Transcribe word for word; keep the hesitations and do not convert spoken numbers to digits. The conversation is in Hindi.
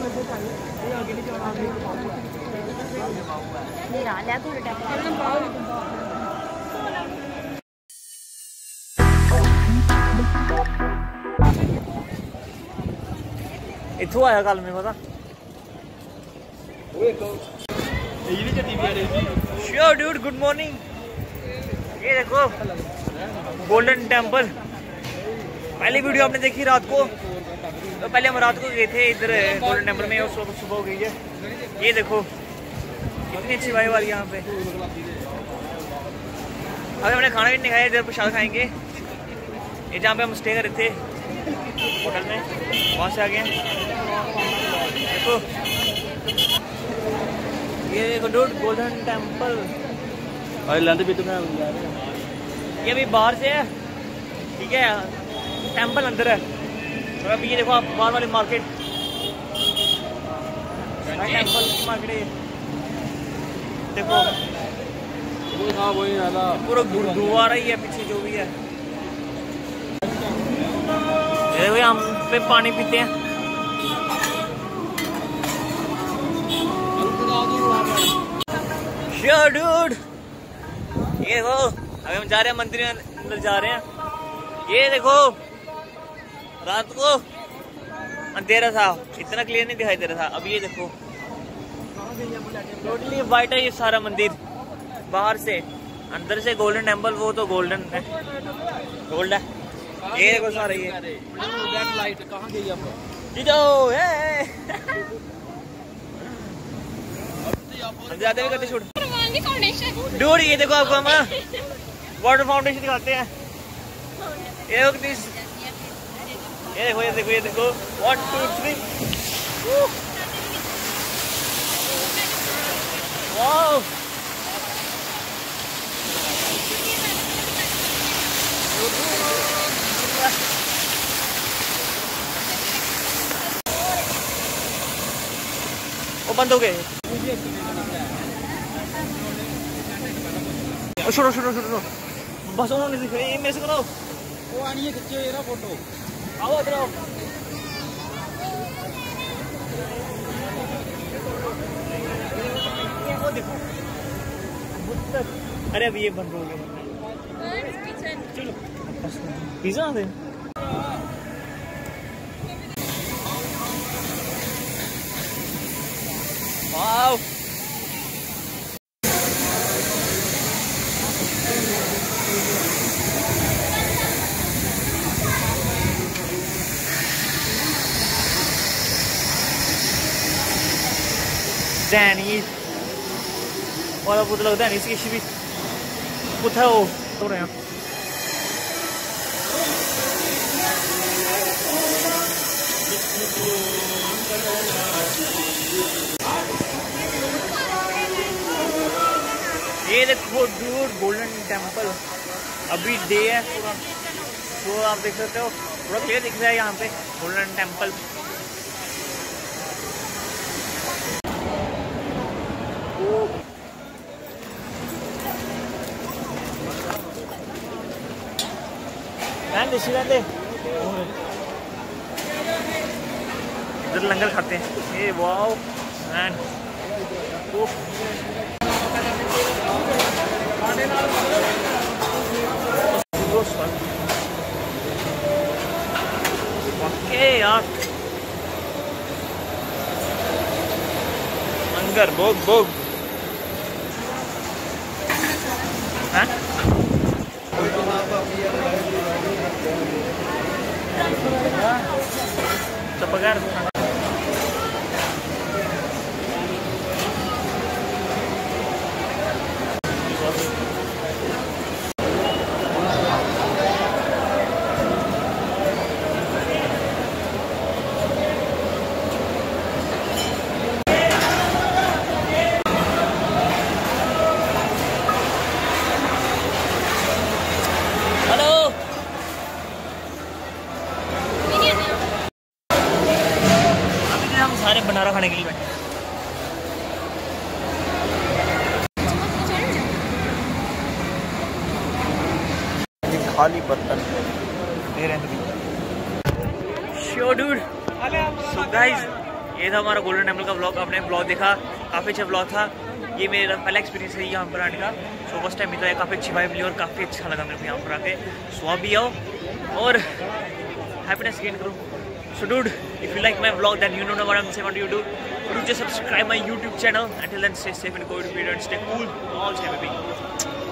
इत्थों आया कल में पता श्योर डूड। Good morning. ये देखो गोल्डन टेम्पल। पहली वीडियो आपने देखी रात को, तो पहले हम रात को गए थे इधर गोल्डन टेम्पल में, और सुबह हो गई है। ये देखो कितनी अच्छी वाइब आ रही है यहाँ पे। अभी हमने खाना भी नहीं खाया, इधर प्रसाद खाएंगे। ये जहाँ पे हम स्टे कर रहे थे होटल में, वहाँ से आ गए। देखो ये देखो डूड गोल्डन टेम्पल। और लंदन भी तुम्हें ये अभी बाहर से है, ठीक है, टेम्पल अंदर है। और अभी ये देखो आप बाहर वाली मार्केट, टेम्पल की मार्केट है। देखो पूरा गुरुद्वारा ही है पीछे जो भी है। देखो यहाँ पे पानी पीते हैं। Sure, dude. ये देखो अभी हम जा रहे हैं मंदिर में अंदर जा रहे हैं। ये देखो रात को अंधेरा था, इतना क्लियर नहीं दिखाई दे रहा था। अब ये देखो टोटली वाइट है ये सारा मंदिर बाहर से। अंदर से गोल्डन टेम्पल, वो तो गोल्डन है, गोल्ड है। ये देखो सारा ये लाइट कहाँ गई अब ज्यादा भी करते शूट डूड। ये देखो आपको हम वाटर फाउंडेशन दिखाते हैं। ये देखो दिस, ये देखो ये देखो ये देखो वन टू थ्री। वाओ वो बंद हो गए। छोड़ो छोड़ो छोड़ो बस उन्होंने दिख रही है। मेरे से करो वो आनी है, खिंचो ये ना फोटो। आओ इधर आओ। वो देखो अरे अभी ये बंद हो गया। चलो पिज्जा दे। वाओ Danny वाला पुत लगता है इसकी शिवी पुत है वो तो रहे हैं। ये देखो डूड गोल्डन टेम्पल। अभी डे है पूरा, तो आप देख सकते हो पूरा क्लियर दिख रहा है यहाँ पे गोल्डन टेम्पल। इधर लंगर खाते हैं। ये वाओ मैन ओके यार लंगर भोग भोग हैं। तो पगार बनारा खाने के लिए बैठे। खाली बर्तन दे रहे हैं। Sure dude. सो गाइस ये था हमारा गोल्डन टेम्पल का ब्लॉग। आपने ब्लॉग देखा, काफ़ी अच्छा ब्लॉग था। ये मेरा पहला एक्सपीरियंस है यहाँ पर आने का। सो फर्स्ट टाइम मिला है, काफ़ी अच्छी वाइब मिली और काफ़ी अच्छा लगा मेरे को यहाँ पर आके। सो आप भी आओ और हैप्पीनेस गेन करो। So dude, if you like my vlog then you know what I am saying on YouTube, do just subscribe my YouTube channel. Until then, stay safe in COVID period and stay cool. All stay baby.